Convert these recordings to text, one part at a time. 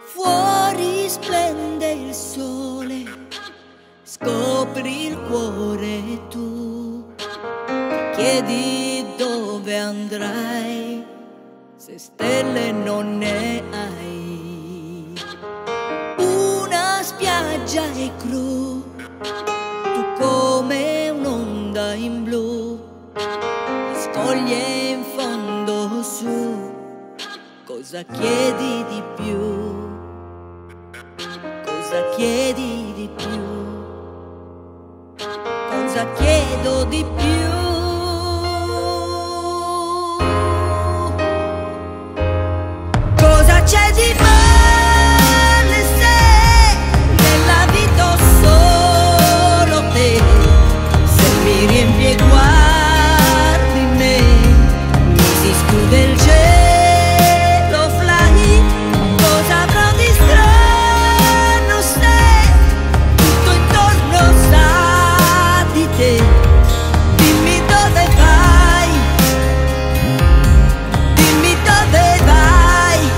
Fuori splende il sole, scopri il cuore tu, chiedi dove andrai se stelle non ne hai. Una spiaggia è cru, tu come un'onda in blu, scoglie in fondo su, cosa chiedi di più? Cosa chiedi di più? Cosa chiedo di più? Cosa c'è di male se nella vita ho solo te? Se mi riempie e guardi me, mi si schiude il cielo, fly. Cosa avrò di strano se tutto intorno sa di te? Dimmi dove vai, dimmi dove vai.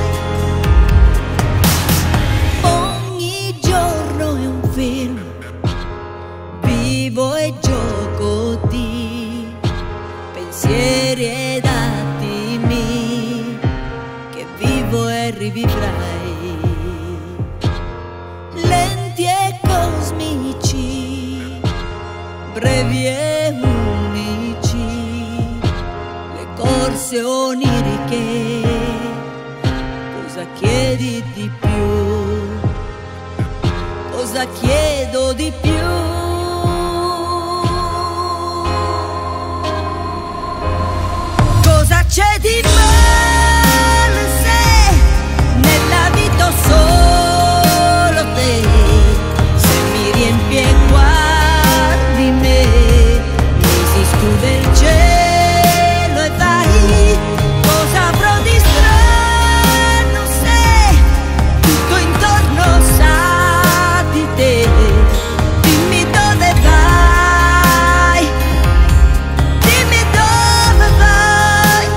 Ogni giorno è un film, vivo e gioco di pensieri ed attimi che vivo e rivivrai, lenti e cosmici, brevi e unici, le corse oniriche. Cosa chiedi di più? Cosa chiedo di più? Cosa c'è di male se nella vita ho solo te? Se mi riempi e guardi me, mi si schiude il cielo e vai. Cosa avrò di strano se tutto intorno sa di te? Dimmi dove vai, dimmi dove vai.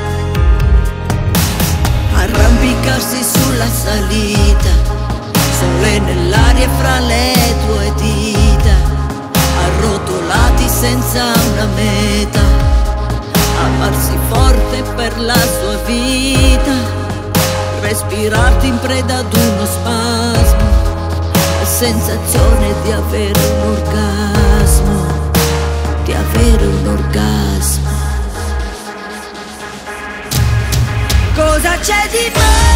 Arrampicarsi sulla salita, sole nell'aria fra le tue dita, arrotolati senza una meta, amarsi forte per la sua vita, respirarti in preda ad uno spasmo, la sensazione di avere un orgasmo, di avere un orgasmo. Cosa c'è di male